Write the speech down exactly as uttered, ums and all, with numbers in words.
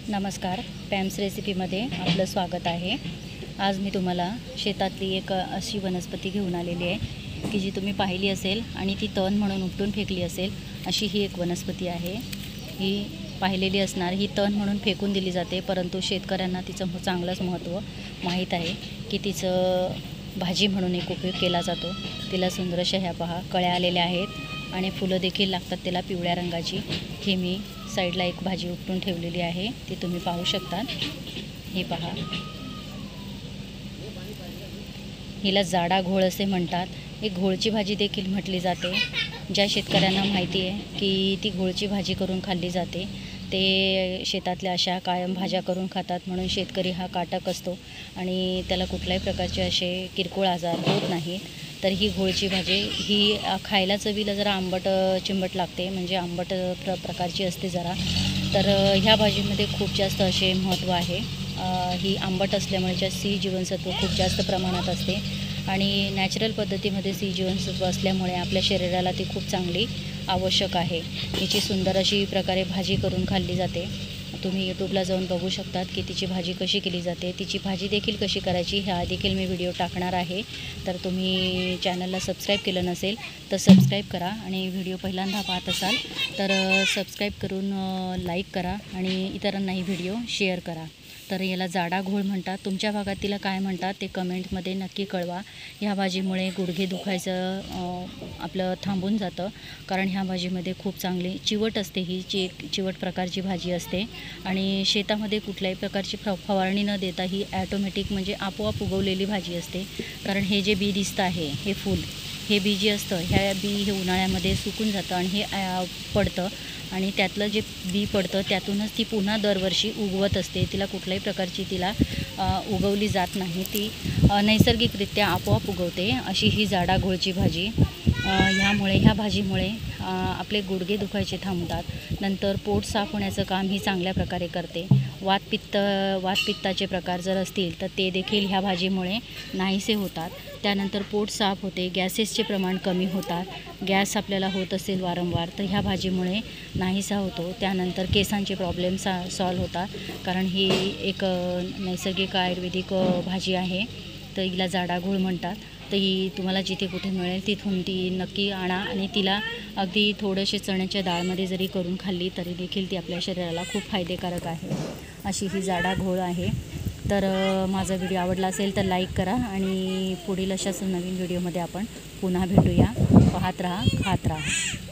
नमस्कार, पॅम्स रेसिपीमध्ये आपलं स्वागत आहे। आज मी तुम्हाला शेतातली एक अशी वनस्पती घेऊन आलेली आहे की जी तुम्ही पाहिली असेल आणि ती तण म्हणून उपटून फेकली असेल अशी ही एक वनस्पती आहे। ही पाहिलेली असणार, ही तण म्हणून फेकून दिली जाते, परंतु शेतकऱ्यांना तिचं चांगलंच महत्त्व माहीत आहे की तिचं भाजी म्हणून एक उपयोग केला जातो। तिला सुंदर अशा ह्या पहा कळ्या आलेल्या आहेत आणि फुलं देखील लागतात त्याला पिवळ्या रंगाची। ही मी साईडला एक भाजी उपटून ठेवलेली आहे, ती तुम्ही पाहू शकता। हे पहा, हिला जाडा घोळ असे म्हणतात। एक घोळची भाजी देखील म्हटली जाते। ज्या शेतकऱ्यांना माहिती आहे की ती घोळची भाजी करून खाल्ली जाते ते शेतातल्या अशा कायम भाज्या करून खातात, म्हणून शेतकरी हा काटक असतो आणि त्याला कुठल्याही प्रकारचे असे किरकोळ आजार होत नाहीत। तर ही घोळची भाजी ही खायला चवीला जरा आंबट चिंबट लागते, म्हणजे आंबट प्र प्रकारची असते जरा। तर ह्या भाजीमध्ये खूप जास्त असे महत्त्व आहे। ही आंबट असल्यामुळे ज्या सी जीवनसत्व खूप जास्त प्रमाणात असते आणि नॅचरल पद्धतीमध्ये सी जीवनसत्व असल्यामुळे आपल्या शरीराला ती खूप चांगली आवश्यक आहे। हिची सुंदर अशी प्रकारे भाजी करून खाल्ली जाते। तुम्ही यूट्यूबला जाऊन बघू शकतात की तिची भाजी कशी केली जाते। तिची भाजी देखील कशी करायची ह्या देखील मी व्हिडिओ टाकणार आहे। तर तुम्ही चॅनलला सबस्क्राईब केलं नसेल तर सबस्क्राईब करा आणि व्हिडिओ पहिल्यांदा पाहत असाल तर सबस्क्राईब करून लाईक करा आणि इतरांनाही व्हिडिओ शेअर करा। तर याला जाडा घोळ म्हणतात। तुमच्या भागात तिला काय म्हणतात ते कमेंटमध्ये नक्की कळवा। ह्या भाजीमुळे गुडघे दुखायचं आपलं थांबून जातं, कारण ह्या भाजीमध्ये खूप चांगली चिवट असते। ही ची चिवट प्रकारची भाजी असते आणि शेतामध्ये कुठल्याही प्रकारची फ फवारणी न देता ही ॲटोमॅटिक म्हणजे आपोआप उगवलेली भाजी असते। कारण हे जे बी दिसतं आहे, हे फूल, हे बी जे असतं ह्या बी हे उन्हाळ्यामध्ये सुकून जातं आणि हे पडतं आणि त्यातलं जे बी पडतं त्यातूनच ती पुन्हा दरवर्षी उगवत असते। तिला कुठल्याही प्रकारची तिला उगवली जात नाही, ती नैसर्गिकरित्या आपोआप उगवते। अशी ही जाडा घोळची भाजी, ह्यामुळे ह्या भाजीमुळे आपले गुडघे दुखायचे थांबतात। नंतर पोट साफ होण्याचं काम ही चांगल्या प्रकारे करते। वातपित्त वातपित्ताचे प्रकार जर असतील तर ते देखील ह्या भाजीमुळे नाहीसे होतात। त्यानंतर पोट साफ होते, गॅसेसचे प्रमाण कमी होतात। गॅस आपल्याला होत असेल वारंवार तर ह्या भाजीमुळे नाहीसा होतो। त्यानंतर केसांचे प्रॉब्लेम सा सॉल्व होतात, कारण ही एक नैसर्गिक आयुर्वेदिक भाजी आहे। तर हिला जाडा घोळ म्हणतात। तर ही तुम्हाला जिथे कुठे मिळेल तिथून ती नक्की आणा आणि तिला अगदी थोडेसे चण्याच्या डाळमध्ये जरी करून खाल्ली तरी देखील ती आपल्या शरीराला खूप फायदेकारक आहे। अशी ही जाडा घोळ आहे। तर माझा व्हिडिओ आवडला असेल तर लाईक करा आणि पुढील अशाच नवीन व्हिडिओमध्ये आपण पुन्हा भेटूया। पाहत राहा, खात राहा।